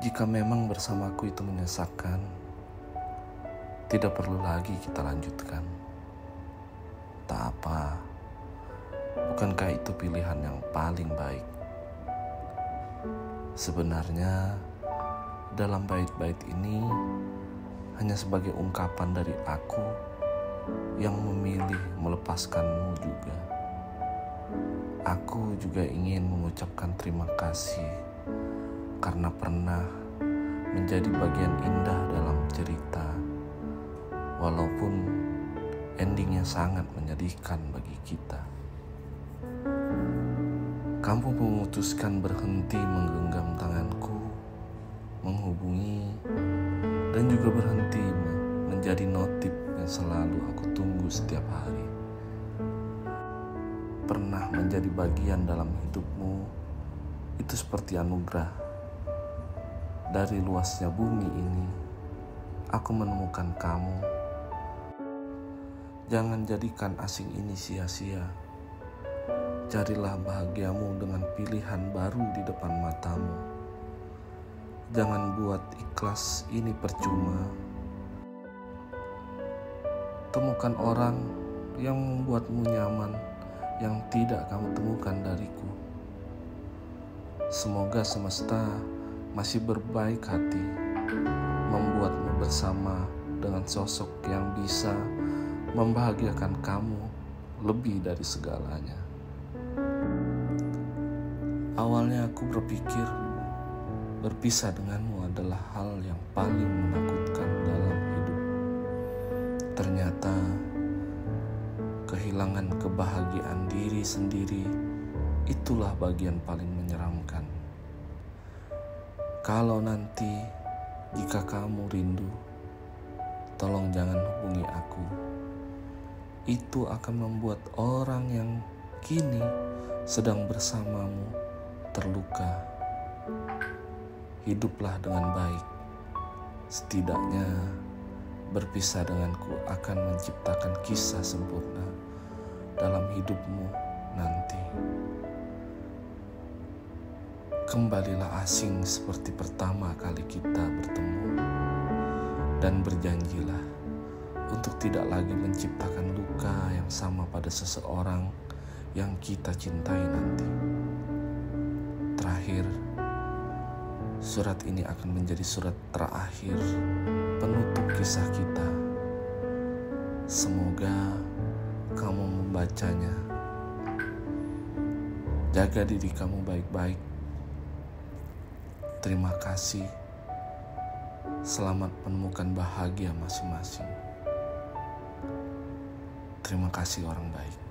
Jika memang bersamaku itu menyesakan, tidak perlu lagi kita lanjutkan. Tak apa, bukankah itu pilihan yang paling baik? Sebenarnya, dalam bait-bait ini hanya sebagai ungkapan dari aku yang memilih melepaskanmu juga. Aku juga ingin mengucapkan terima kasih karena pernah menjadi bagian indah dalam cerita, walaupun endingnya sangat menyedihkan bagi kita. Kamu memutuskan berhenti menggenggam tanganku, menghubungi, dan juga berhenti menjadi notif yang selalu aku tunggu setiap hari. Pernah menjadi bagian dalam hidupmu, itu seperti anugerah. Dari luasnya bumi ini, aku menemukan kamu. Jangan jadikan asing ini sia-sia. Carilah bahagiamu dengan pilihan baru di depan matamu. Jangan buat ikhlas ini percuma. Temukan orang yang membuatmu nyaman yang tidak kamu temukan dariku. Semoga semesta masih berbaik hati membuatmu bersama dengan sosok yang bisa membahagiakan kamu lebih dari segalanya. Awalnya aku berpikir berpisah denganmu adalah hal yang paling menakutkan dalam hidup. Ternyata kehilangan kebahagiaan diri sendiri itulah bagian paling menyeramkan. Kalau nanti jika kamu rindu, tolong jangan hubungi aku. Itu akan membuat orang yang kini sedang bersamamu terluka. Hiduplah dengan baik. Setidaknya berpisah denganku akan menciptakan kisah sempurna dalam hidupmu nanti. Kembalilah asing seperti pertama kali kita bertemu, dan berjanjilah untuk tidak lagi menciptakan luka yang sama pada seseorang yang kita cintai nanti. Terakhir, surat ini akan menjadi surat terakhir penutup kisah kita. Semoga kamu membacanya. Jaga diri kamu baik-baik. Terima kasih. Selamat menemukan bahagia masing-masing. Terima kasih orang baik.